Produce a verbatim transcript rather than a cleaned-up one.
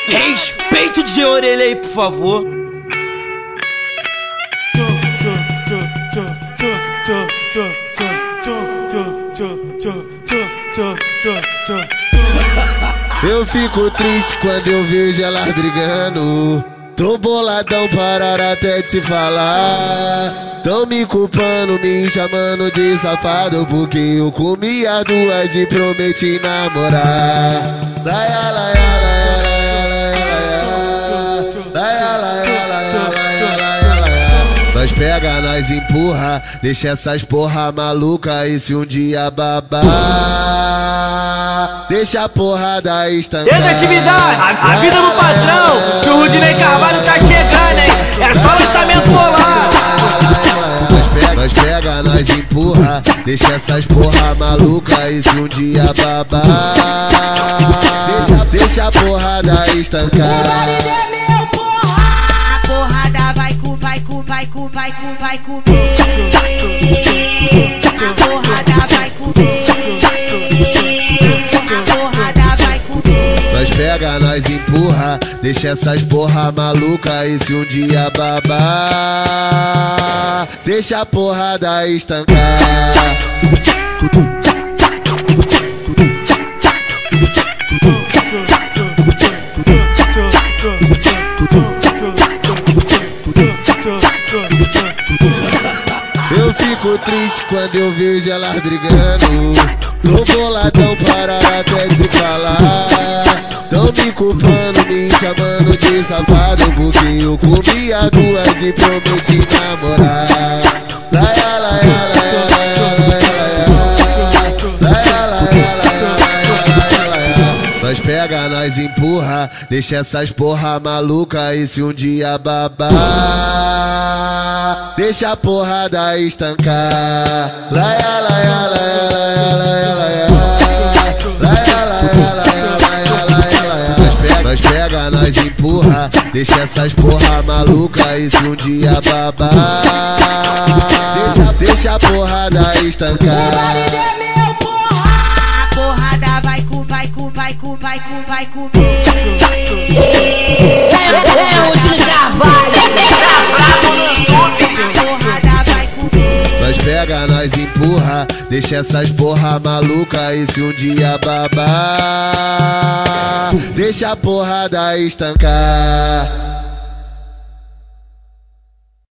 Respeito de orelha aí, por favor. Eu fico triste quando eu vejo elas brigando. Tô boladão, parar até de se falar. Tão me culpando, me chamando de safado, porque eu comi as duas e prometi namorar. Laia, laia, laia, laia, laia, laia, laia, laia, laia, laia. Nós pega, nós empurra, deixa essas porra maluca. E se um dia babar, deixa a porrada estancar. Exatividade, a, a vida do patrão, que o Rudinei Carvalho tá chegando, hein? É só lançamento bolado. Nós pega, nós pega, nós empurra, deixa essas porra maluca. E se um dia babar, deixa, deixa a porrada estancar. Vai com, vai com, vai comer. A porrada vai comer. A porrada vai comer. Nós pega, nós empurra, deixa essas porra maluca. E se um dia babar, deixa a porrada estancar. Eu fico triste quando eu vejo elas brigando. Tô boladão, parar até de se falar. Tão me culpando, me chamando de safado, porque eu comi as duas e prometi namorar. Laia, laia, laia, laia, laia, laia, laia. Nós pega, nós empurra, deixa essas porra maluca. E se um dia babar, deixa a porrada estancar. Laia, laia, laia, laia, laia, laia, laia, laia, laia, laia. Nós pega, nós pega, nós empurra, deixa essas porra maluca. E se um dia babar, deixa, deixa a porrada estancar. Vai com, vai com, vai com, vai comer. É o Rudinei Carvalho, tá bravo no YouTube. A porrada vai comer. Nós pega, nós empurra, deixa essas porra maluca. E se um dia babar, deixa a porrada estancar.